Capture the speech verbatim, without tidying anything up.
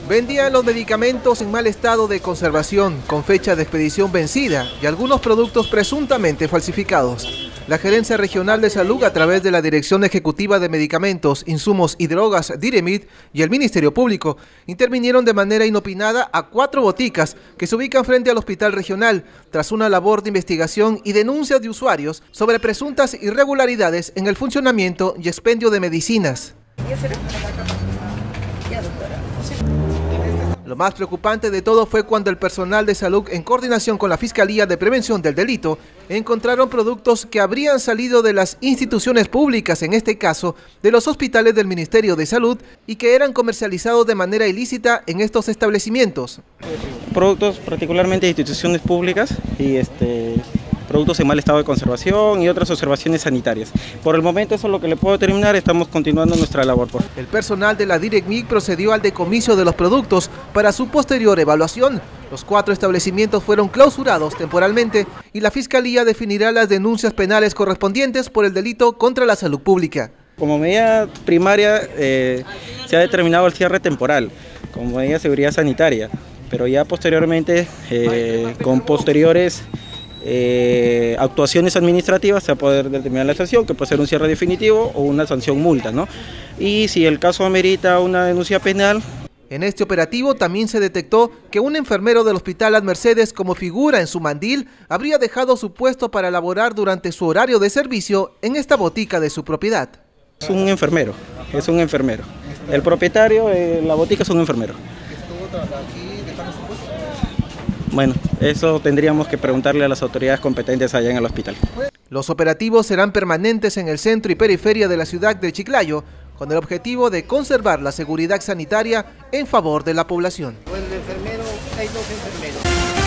Vendían los medicamentos en mal estado de conservación, con fecha de expedición vencida y algunos productos presuntamente falsificados. La Gerencia Regional de Salud, a través de la Dirección Ejecutiva de Medicamentos, Insumos y Drogas, DIREMID, y el Ministerio Público, intervinieron de manera inopinada a cuatro boticas que se ubican frente al Hospital Regional, tras una labor de investigación y denuncias de usuarios sobre presuntas irregularidades en el funcionamiento y expendio de medicinas. Lo más preocupante de todo fue cuando el personal de salud, en coordinación con la Fiscalía de Prevención del Delito, encontraron productos que habrían salido de las instituciones públicas, en este caso de los hospitales del Ministerio de Salud, y que eran comercializados de manera ilícita en estos establecimientos. Productos particularmente de instituciones públicas y este... productos en mal estado de conservación y otras observaciones sanitarias. Por el momento eso es lo que le puedo determinar, estamos continuando nuestra labor. Por... El personal de la DIREMID procedió al decomiso de los productos para su posterior evaluación. Los cuatro establecimientos fueron clausurados temporalmente y la Fiscalía definirá las denuncias penales correspondientes por el delito contra la salud pública. Como medida primaria eh, se ha determinado el cierre temporal, como medida de seguridad sanitaria, pero ya posteriormente, eh, con posteriores Eh, actuaciones administrativas, se va a poder determinar la sanción, que puede ser un cierre definitivo o una sanción multa, ¿no? Y si el caso amerita una denuncia penal. En este operativo también se detectó que un enfermero del Hospital Las Mercedes, como figura en su mandil, habría dejado su puesto para laborar durante su horario de servicio en esta botica de su propiedad. Es un enfermero, es un enfermero. El propietario de la botica es un enfermero. Bueno, eso tendríamos que preguntarle a las autoridades competentes allá en el hospital. Los operativos serán permanentes en el centro y periferia de la ciudad de Chiclayo, con el objetivo de conservar la seguridad sanitaria en favor de la población. Bueno, el enfermero, hay dos enfermeros.